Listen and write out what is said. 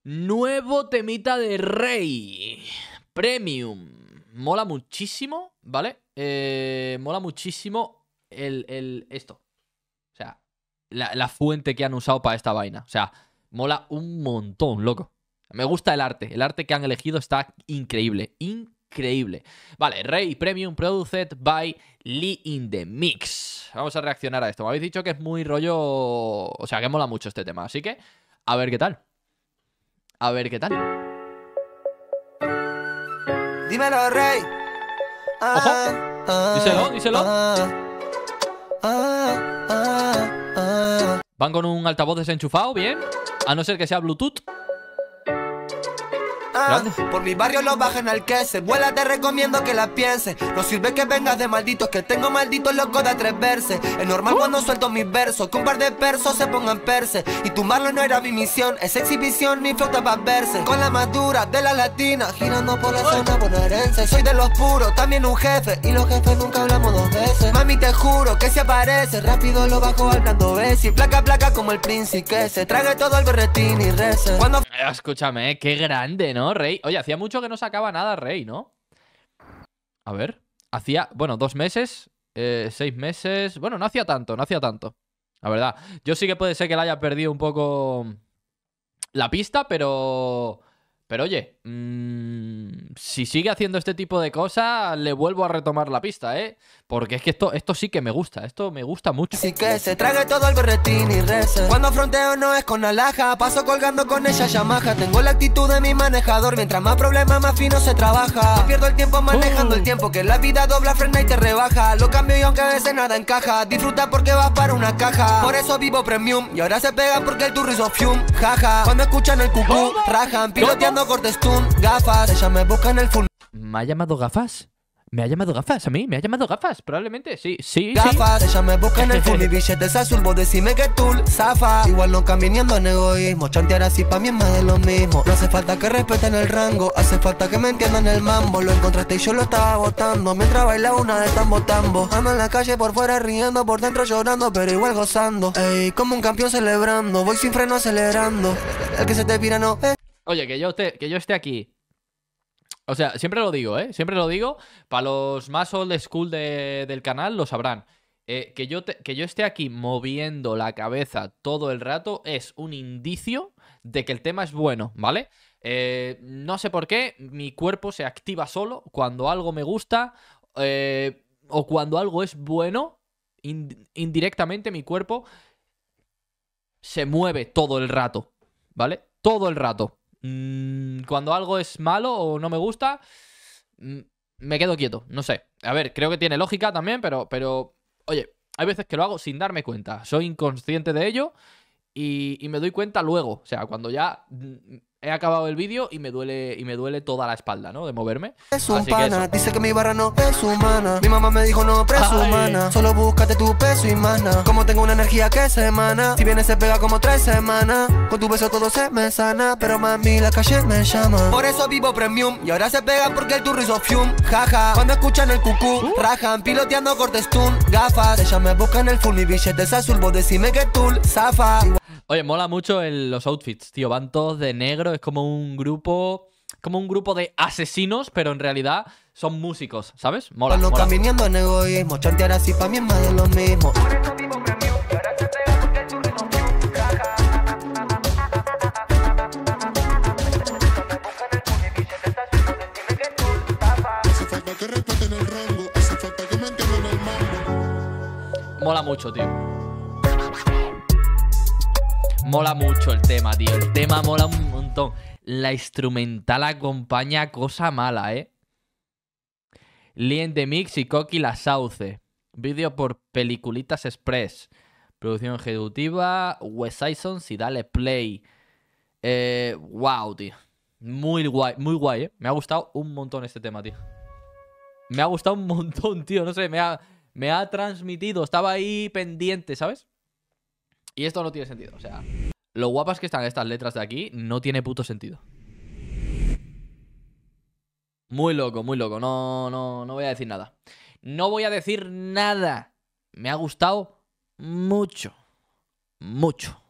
Nuevo temita de Rey. Premium. Mola muchísimo, ¿vale? Mola muchísimo esto. O sea, la fuente que han usado para esta vaina. O sea, mola un montón, loco. Me gusta el arte. El arte que han elegido está increíble. Increíble. Vale, Rey Premium Produced by Lee in the Mix. Vamos a reaccionar a esto. Me habéis dicho que es muy rollo... O sea, que mola mucho este tema. Así que, a ver qué tal. A ver qué tal. Dímelo, Rey. Ojo. Díselo, díselo. Van con un altavoz desenchufado, bien. A no ser que sea Bluetooth. Por mi barrio los bajan al que se vuela, te recomiendo que la pienses. No sirve que vengas de malditos, que tengo malditos locos de 3 verses. Es normal cuando suelto mis versos, que un par de persos se pongan perse. Y tumbarlo no era mi misión, es exhibición, mi flota va a verse. Con la más dura de la latina, girando por la zona bonaerense. Soy de los puros, también un jefe, y los jefes nunca hablamos 2 veces. Mami, te juro que si aparece, rápido lo bajo hablando Bessie. Placa, placa como el príncipe, que se trague todo el berretín y rece. Cuando... Escúchame, qué grande, ¿no, Rey? Oye, hacía mucho que no sacaba nada Rey, ¿no? A ver. Hacía, bueno, 2 meses, 6 meses... Bueno, no hacía tanto, no hacía tanto. La verdad. Yo sí que puede ser que le haya perdido un poco la pista, pero... Pero oye, si sigue haciendo este tipo de cosas, le vuelvo a retomar la pista, ¿eh? Porque es que esto sí que me gusta, esto me gusta mucho. Así que se trague todo el berretín y rece. Cuando fronteo no es con alhaja, paso colgando con ella Yamaha. Tengo la actitud de mi manejador, mientras más problemas más fino se trabaja. No pierdo el tiempo manejando el tiempo, que la vida dobla, frena y te rebaja. Lo cambio y aunque a veces nada encaja, disfruta porque vas para una caja. Por eso vivo premium, y ahora se pegan porque el turro hizo fium, jaja. Cuando escuchan el cucú, rajan, piloteando cortestún, gafas. Ella me busca en el full. ¿Me ha llamado gafas? ¿Me ha llamado gafas a mí? ¿Me ha llamado gafas? Probablemente, sí, gafas, ella me busca en el full. Mi billete es azul, vos decime que tú zafa. Igual no cambiando en egoísmo. Chantear así pa' mí es más de lo mismo. No hace falta que respeten el rango, hace falta que me entiendan el mambo. Lo encontraste y yo lo estaba botando mientras baila una de tambo tambo. Ando en la calle por fuera riendo, por dentro llorando, pero igual gozando. Ey, como un campeón celebrando, voy sin freno acelerando. El que se te pira no es. Oye, que yo esté aquí. O sea, siempre lo digo, ¿eh? Siempre lo digo. Para los más old school del canal lo sabrán. Que yo esté aquí moviendo la cabeza todo el rato es un indicio de que el tema es bueno, ¿vale? No sé por qué, mi cuerpo se activa solo cuando algo me gusta o cuando algo es bueno. Indirectamente mi cuerpo se mueve todo el rato, ¿vale? Todo el rato. Cuando algo es malo o no me gusta, me quedo quieto, no sé. A ver, creo que tiene lógica también, pero oye, hay veces que lo hago sin darme cuenta. Soy inconsciente de ello y me doy cuenta luego. O sea, cuando ya he acabado el vídeo y me duele toda la espalda, ¿no? De moverme. Es un pana, dice que mi barra no es humana. Mi mamá me dijo no presumana. Solo búscate tu peso y mana. Como tengo una energía que se emana. Si viene se pega como 3 semanas. Con tu beso todo se me sana. Pero mami la calle me llama. Por eso vivo premium. Y ahora se pegan porque el turro hizo fium, jaja. Cuando escuchan el cucú, rajan, piloteando cortestún, gafas. Ella me busca en el full, mi billete es azul. Vos decime que tú zafa. Oye, mola mucho los outfits, tío. Van todos de negro, es como un grupo de asesinos, pero en realidad son músicos, ¿sabes? Mola, no mola. Caminando en egoísmo, chantear así pa' mí es más de lo mismo. Hace falta que respeten el rango, hace falta que me entiendan el mambo. Mola mucho, tío. Mola mucho el tema, tío. El tema mola un montón. La instrumental acompaña cosa mala, ¿eh? Lee in the Mix y Coqui La Sauce. Vídeo por Peliculitas Express. Producción ejecutiva Wes Isons y dale play. Wow, tío. Muy guay, ¿eh? Me ha gustado un montón este tema, tío. Me ha gustado un montón, tío. No sé, me ha transmitido. Estaba ahí pendiente, ¿sabes? Y esto no tiene sentido, o sea, lo guapas que están estas letras de aquí no tiene puto sentido. Muy loco, no voy a decir nada. No voy a decir nada. Me ha gustado mucho, mucho.